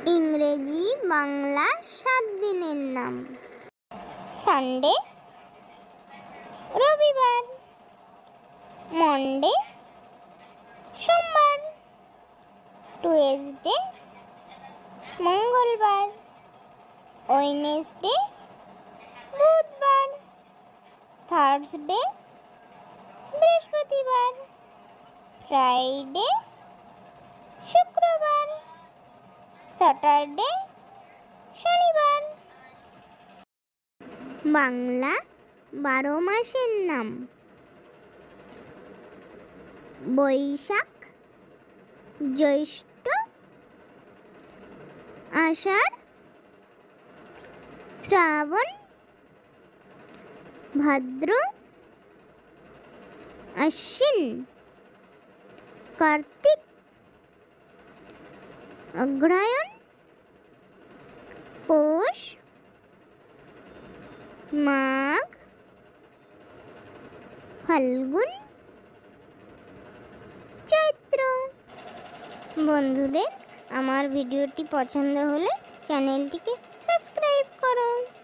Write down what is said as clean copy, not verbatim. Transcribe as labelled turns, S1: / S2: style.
S1: ইংরেজি বাংলা 7 দিনের নাম। সানডে রবিবার, মন্ডে সোমবার, টুয়েসডে মঙ্গলবার, ওয়েডনেসডে বুধবার, থার্সডে বৃহস্পতিবার, ফ্রাইডে শুক্রবার, স্যাটারডে শনিবার। বাংলা 12 মাসের নাম। বৈশাখ, জ্যৈষ্ঠ, আষাঢ়, শ্রাবণ, ভাদ্র, আশ্বিন, কার্তিক, অগ্রহায়ণ, পৌষ, মাঘ, ফাল্গুন, চৈত্র। বন্ধুদের আমার ভিডিওটি পছন্দ হলে চ্যানেলটিকে সাবস্ক্রাইব করো।